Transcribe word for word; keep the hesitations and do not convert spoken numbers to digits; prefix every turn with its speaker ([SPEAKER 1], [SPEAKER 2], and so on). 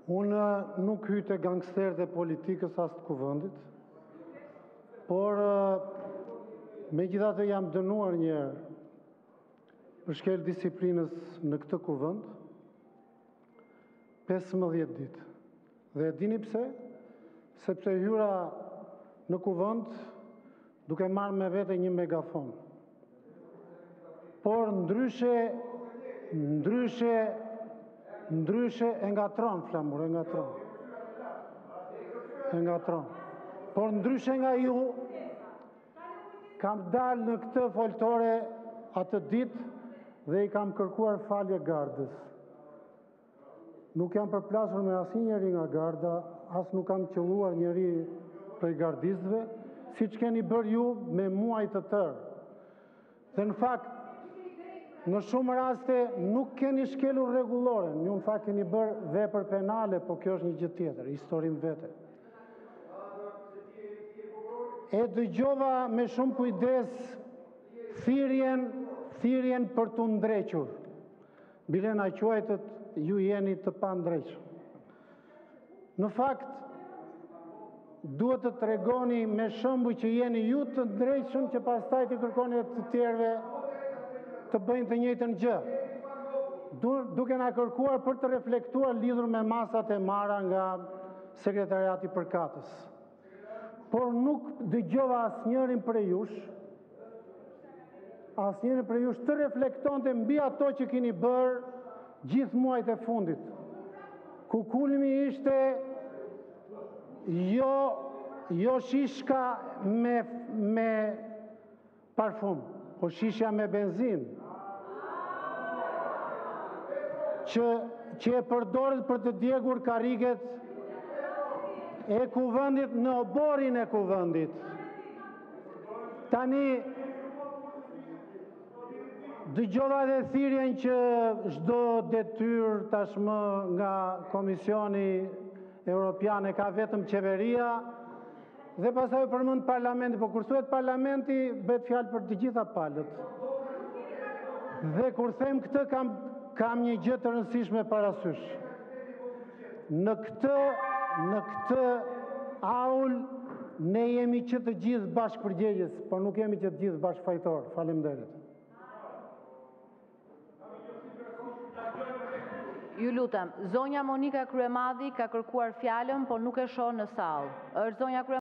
[SPEAKER 1] Unë nuk hyj te gangsterët e politikës as të kuvendit, por megjithatë jam dënuar një herë për shkel disiplinës në këtë kuvend pesëmbëdhjetë ditë. Dhe e dini pse? Sepse hyra në kuvend duke marrë me vete një megafon. Por ndryshe ndryshe ndryshe e ngatron Flamur, e ngatron. E ngatron. Por ndryshe nga ju, kam dalë në këtë foltore atë ditë dhe i kam kërkuar falje gardës. Nuk jam përplasur me asnjë njeri nga garda, as nuk kam qelluar njeri prej gardistëve, siç keni bërë ju me muaj të tërë. Dhe në fakt, në shumë raste nuk keni shkelur rregulloren, ju në fakt keni bërë vepër penale, po kjo është një gjë tjetër, historim vete. E dëgjova me shumë kujdes thirrjen, thirrjen për t'u ndrequr. Bilena quajtët, ju jeni të pandrequr. Në fakt, duhet të tregoni me shembuj që jeni ju të ndreqshëm që pastaj të kërkoni të tjerëve të bëjnë të njëjtën gjë. Duke na kërkuar për të reflektuar lidhur me masat e marra nga sekretariati përkatës. Por nuk dëgjova asnjërin prej jush, asnjërin prej jush të reflektonte mbi ato që keni bërë gjithë muajt e fundit. Ku kulmi ishte jo jo shishka me me parfum, po shishja me benzinë. Që, që e përdoret për të djegur karriget e kuvendit në oborin e kuvendit. Tani, dëgjova dhe thirrjen që çdo detyrë tashmë nga Komisioni Evropian e ka vetëm qeveria, dhe pastaj përmend parlamenti, po kur thuhet parlamenti, bëhet fjalë për të gjitha palët. Dhe kur them këtë kam kam një gjë të rëndësishme parasysh. Në këtë në këtë aul ne jemi që të gjithë bashkëpërgjegjës, por nuk jemi që të gjithë bashkëfajtor. Faleminderit.
[SPEAKER 2] Ju lutem, zonja Monika Kryemadhi ka kërkuar fjalën, por nuk e shoh në sallë. Është zonja